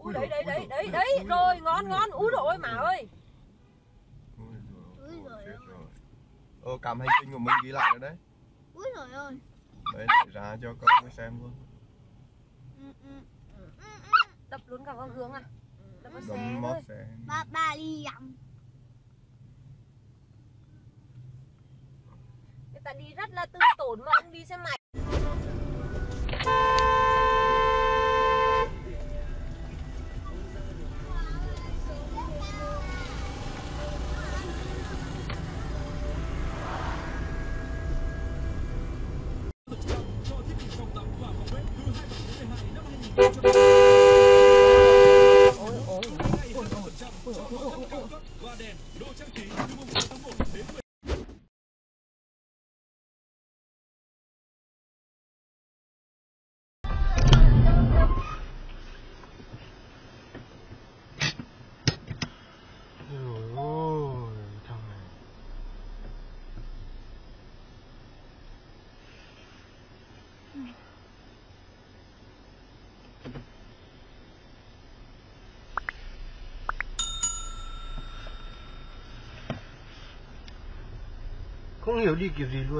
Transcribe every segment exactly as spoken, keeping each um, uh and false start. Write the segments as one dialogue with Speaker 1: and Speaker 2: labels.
Speaker 1: Ui đấy đấy đấy đấy đấy rồi ngon ngon. Úi dồi ôi má ơi.
Speaker 2: Úi giời ơi.
Speaker 3: Ờ, cảm hành trình của mình ghi lại rồi đấy.
Speaker 2: Úi giời ơi.
Speaker 3: Đấy, để ra cho các bạn xem luôn.
Speaker 1: Đập luôn cả vào hướng à? Đập vào xe
Speaker 3: Đấm
Speaker 1: thôi.
Speaker 3: mót xe.
Speaker 2: Ba ba đi dặm.
Speaker 1: Người ta đi rất là tư tốn mà ông đi xe máy.
Speaker 3: Không hiểu đi kiểu gì luôn.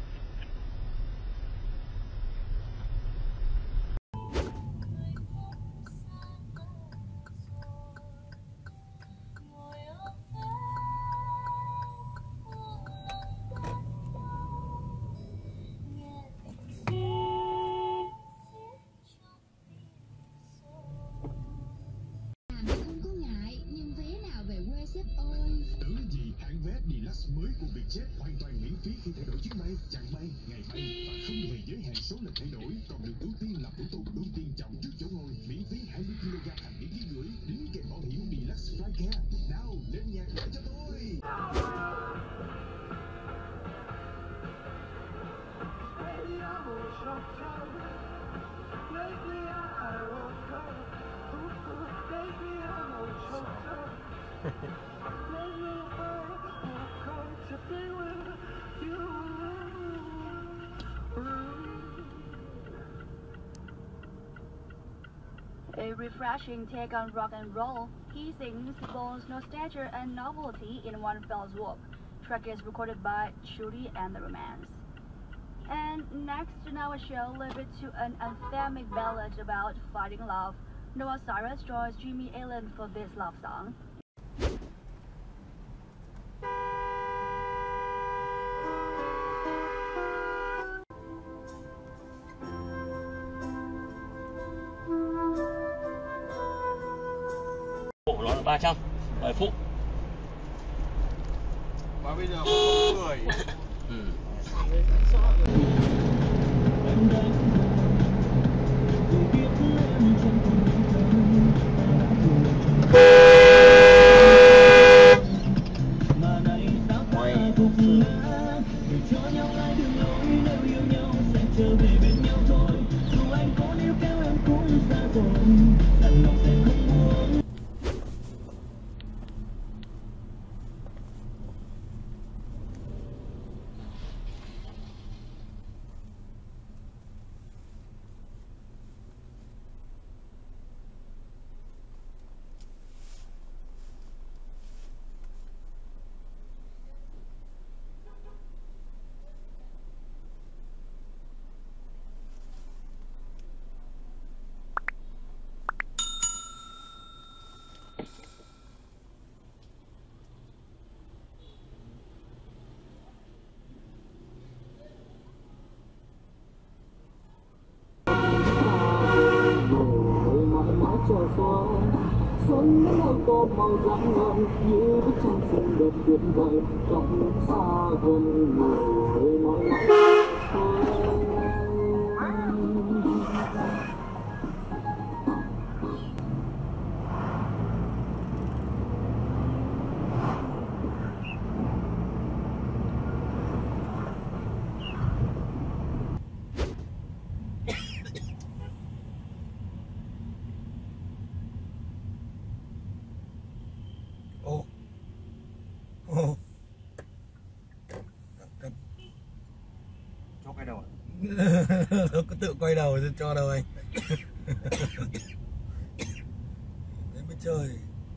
Speaker 4: Mới của Vietjet hoàn toàn miễn phí khi thay đổi chuyến bay, chặng bay, ngày bay và không hề giới hạn số lần thay đổi, còn được ưu tiên làm thủ tục ưu tiên chọn trước chỗ ngồi, miễn phí hai mươi ki lô gam hành lý ký gửi, đính kèm bảo hiểm Deluxe Flycare. Nào lên nhạc lại cho tôi.
Speaker 5: A refreshing take on rock and roll, he sings both nostalgia and novelty in one fell swoop. Track is recorded by Shuri and the Romance. And next in our show, leave it to an anthemic ballad about fighting love. Noah Cyrus joins Jimmy Allen for this love song.
Speaker 6: Bộ nó là ba trăm bảy phút.
Speaker 3: Và bây giờ có người.
Speaker 6: Ừ.
Speaker 7: Xuân đến đâu tô màu rạng ngời như bức tranh xinh đẹp tuyệt vời trong xa gần người nói
Speaker 3: Ô Ô
Speaker 6: Cho quay đầu à?
Speaker 3: Nó cứ tự quay đầu cho đâu anh. trời.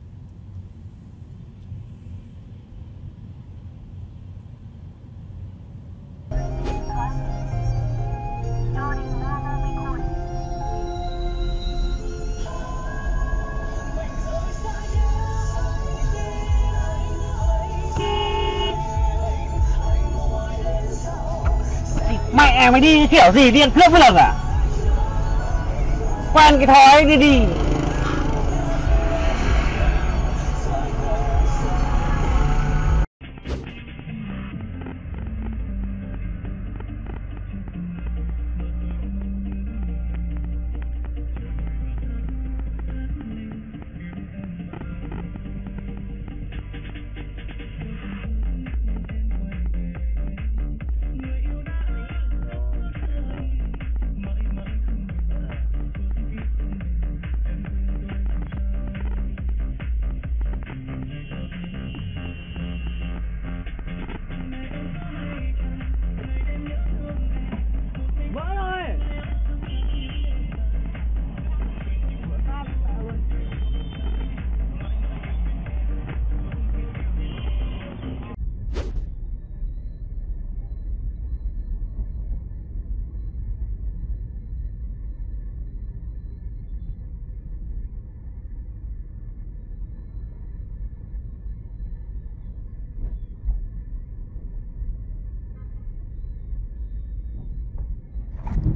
Speaker 6: Mẹ mày đi kiểu gì điện cướp với lần à? Quen cái thói đi đi.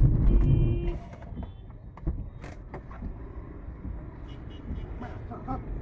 Speaker 3: Hả?